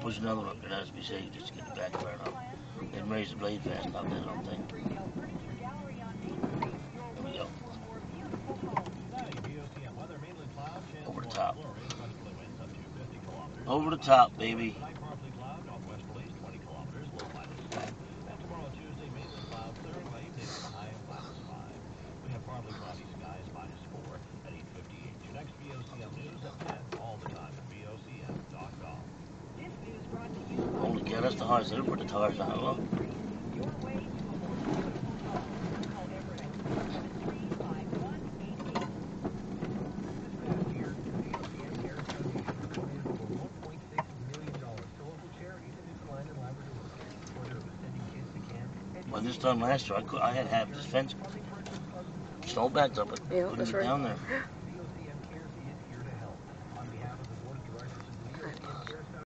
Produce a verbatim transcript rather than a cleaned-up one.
push another one up there. That has to be safe just to get the back fired up. Didn't raise the blade fast enough, that little thing. There we go. Over the top. Over the top, baby. Holy cow, that's the highest I ever put the tires on. Look. Well, this time last year, I, could, I had half this fence snow backed up, but Yeah, couldn't that's get right. down there.